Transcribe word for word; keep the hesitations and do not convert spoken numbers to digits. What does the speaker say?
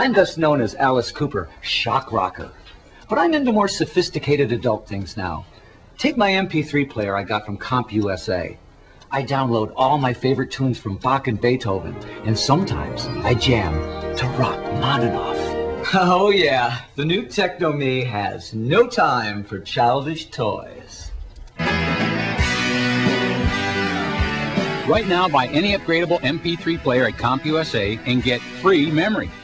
I'm best known as Alice Cooper, Shock Rocker. But I'm into more sophisticated adult things now. Take my M P three player I got from CompUSA. I download all my favorite tunes from Bach and Beethoven, and sometimes I jam to Rachmaninoff. Oh yeah, the new Techno Me has no time for childish toys. Right now, buy any upgradable M P three player at CompUSA and get free memory.